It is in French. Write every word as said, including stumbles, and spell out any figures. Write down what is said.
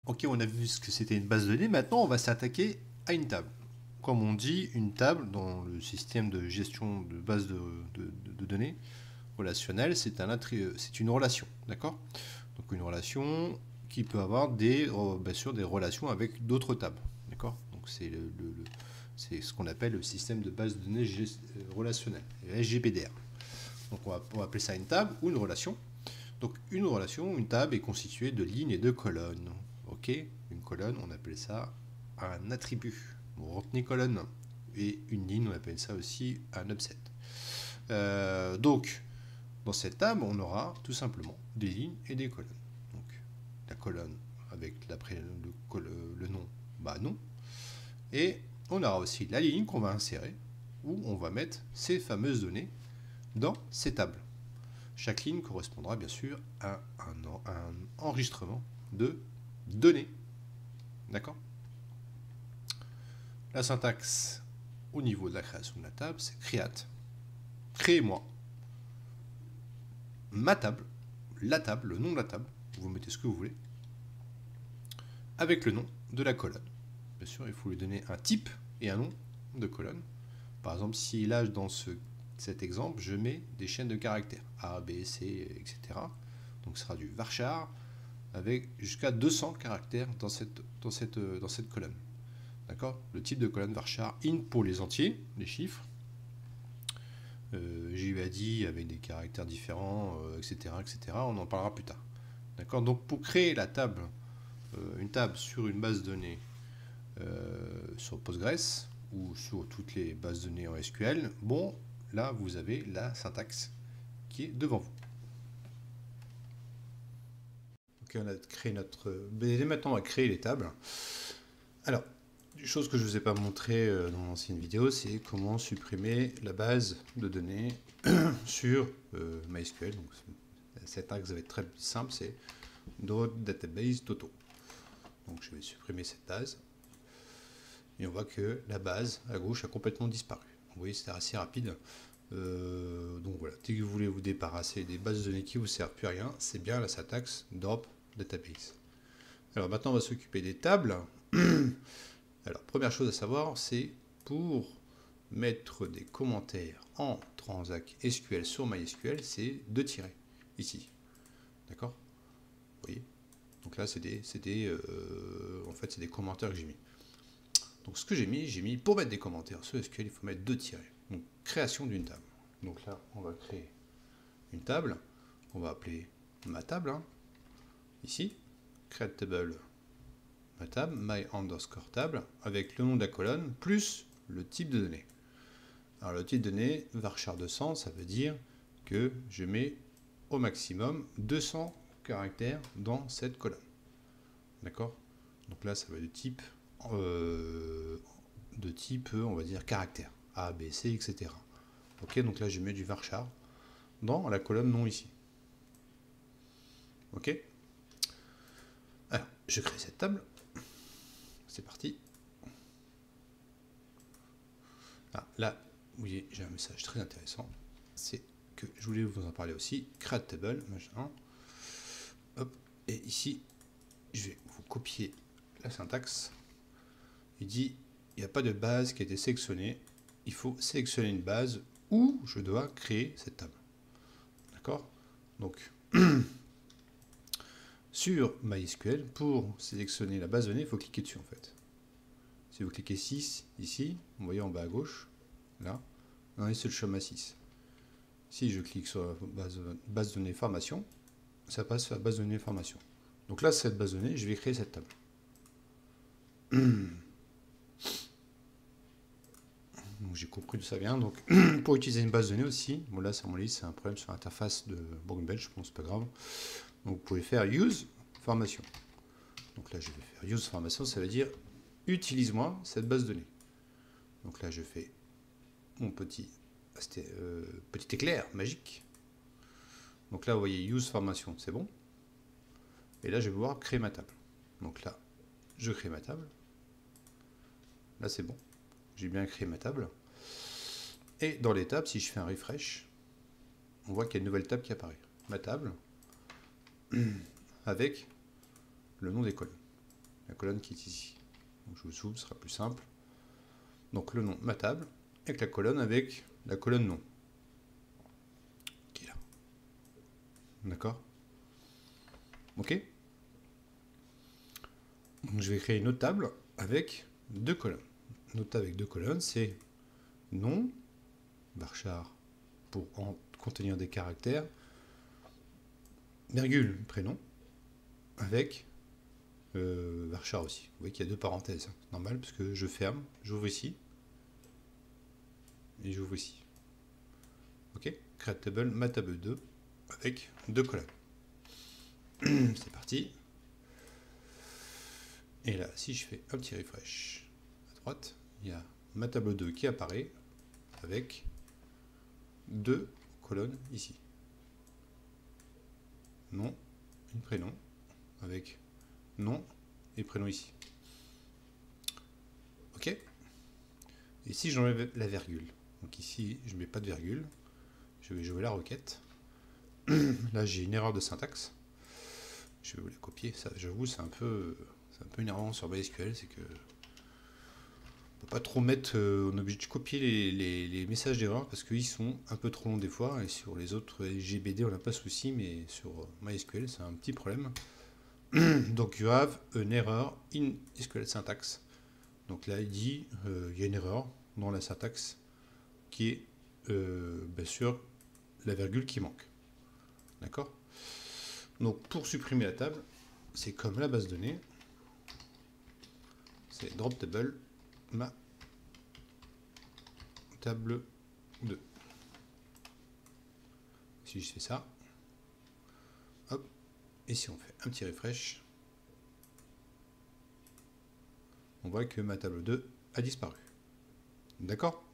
Ok, on a vu ce que c'était une base de données. Maintenant, on va s'attaquer à une table. Comme on dit, une table dans le système de gestion de base de, de- de- de données relationnelle, c'est un attri- c'est une relation, d'accord? Donc une relation qui peut avoir des, euh, bien sûr, des relations avec d'autres tables, d'accord? Donc c'est le, le- le- c'est ce qu'on appelle le système de base de données gest- euh, relationnelle, le S G P D R. Donc on va, on va appeler ça une table ou une relation. Donc une relation, une table est constituée de lignes et de colonnes. Ok, une colonne, on appelle ça un attribut. Bon, retenez colonne. Et une ligne, on appelle ça aussi un upset. Euh, donc, dans cette table, on aura tout simplement des lignes et des colonnes. Donc, la colonne avec l'après le, le, le nom, bah non. Et on aura aussi la ligne qu'on va insérer, où on va mettre ces fameuses données dans ces tables. Chaque ligne correspondra bien sûr à un, un enregistrement de données. D'accord? La syntaxe au niveau de la création de la table, c'est create. Créez-moi ma table, la table, le nom de la table, vous mettez ce que vous voulez, avec le nom de la colonne. Bien sûr, il faut lui donner un type et un nom de colonne. Par exemple, si là, dans ce, cet exemple, je mets des chaînes de caractères, A, B, C, et cetera. Donc ce sera du varchar avec jusqu'à deux cents caractères dans cette, dans cette, dans cette colonne. D'accord? Le type de colonne varchar int pour les entiers, les chiffres. Euh, J U A D avec des caractères différents, euh, et cetera, et cetera. On en parlera plus tard. D'accord? Donc pour créer la table, euh, une table sur une base de données euh, sur Postgres ou sur toutes les bases de données en S Q L, bon, là vous avez la syntaxe qui est devant vous. Ok, on a créé notre. Dès maintenant, on va créer les tables. Alors, une chose que je ne vous ai pas montré euh, dans l'ancienne vidéo, c'est comment supprimer la base de données sur euh, MySQL. Donc, cet axe va être très simple, c'est database toto. Donc, je vais supprimer cette base. Et on voit que la base à gauche a complètement disparu. Vous voyez, c'était assez rapide. Euh, donc voilà, dès que vous voulez vous débarrasser des bases de données qui ne vous servent plus à rien, c'est bien la syntaxe drop database. Alors maintenant, on va s'occuper des tables. Alors, première chose à savoir, c'est pour mettre des commentaires en transac S Q L sur MySQL, c'est deux tirets, ici. D'accord? Vous voyez? Donc là, c'est des, des, euh, en fait, c'est des commentaires que j'ai mis. Donc ce que j'ai mis, j'ai mis, pour mettre des commentaires sur S Q L, il faut mettre deux tirets. Donc, création d'une table. Donc là, on va créer une table, qu'on va appeler ma table, hein, ici, create table, ma table, my underscore table, avec le nom de la colonne, plus le type de données. Alors le type de données, varchar deux cents, ça veut dire que je mets au maximum deux cents caractères dans cette colonne. D'accord? Donc là, ça va être de type, euh, de type, on va dire, caractère. A, B, C, et cetera. Ok, donc là, je mets du varchar dans la colonne nom ici. Ok? Alors, je crée cette table. C'est parti. Ah, là, vous voyez, j'ai un message très intéressant. C'est que je voulais vous en parler aussi. Create table, machin. Hop. Et ici, je vais vous copier la syntaxe. Il dit, il n'y a pas de base qui a été sélectionnée. Il faut sélectionner une base où je dois créer cette table. D'accord? Donc, sur MySQL, pour sélectionner la base de données, il faut cliquer dessus en fait. Si vous cliquez six ici, vous voyez en bas à gauche, là, on est sur le schéma six. Si je clique sur la base, base de données formation, ça passe sur la base de données formation. Donc là, cette base de données, je vais créer cette table. J'ai compris d'où ça vient. Donc, pour utiliser une base de données aussi, bon là, sur mon liste, c'est un problème sur l'interface de Workbench, je pense, c'est pas grave. Donc, vous pouvez faire use formation. Donc là, je vais faire use formation, ça veut dire utilise-moi cette base de données. Donc là, je fais mon petit, euh, petit éclair magique. Donc là, vous voyez use formation, c'est bon. Et là, je vais pouvoir créer ma table. Donc là, je crée ma table. Là, c'est bon. J'ai bien créé ma table. Et dans les tables, si je fais un refresh, on voit qu'il y a une nouvelle table qui apparaît. Ma table, avec le nom des colonnes. la colonne qui est ici. Donc je vous souple, ce sera plus simple. Donc le nom, ma table, avec la colonne avec la colonne nom. Qui est là. D'accord? Ok? Donc je vais créer une autre table avec deux colonnes. Une autre table avec deux colonnes, c'est nom, varchar pour en contenir des caractères, virgule, prénom, avec euh, varchar aussi. Vous voyez qu'il y a deux parenthèses, c'est normal, parce que je ferme, j'ouvre ici, et j'ouvre ici. Ok? Create table, ma table deux, avec deux colonnes. C'est parti. Et là, si je fais un petit refresh à droite, il y a ma table deux qui apparaît avec deux colonnes ici. Nom et prénom avec nom et prénom ici. Ok? Et si j'enlève la virgule, donc ici je ne mets pas de virgule, je vais jouer la requête. Là j'ai une erreur de syntaxe. Je vais vous la copier, ça j'avoue c'est un peu c'est un peu énervant sur MySQL, c'est que on peut pas trop mettre, euh, on est obligé de copier les, les, les messages d'erreur parce qu'ils sont un peu trop longs des fois, et sur les autres G B D on n'a pas de souci, mais sur MySQL c'est un petit problème. Donc you have an error in S Q L syntax. Donc là il dit euh, il y a une erreur dans la syntaxe qui est euh, bien sûr la virgule qui manque. D'accord? Donc pour supprimer la table, c'est comme la base de données, c'est drop table ma table deux. Si je fais ça, hop, et si on fait un petit refresh, on voit que ma table deux a disparu. D'accord?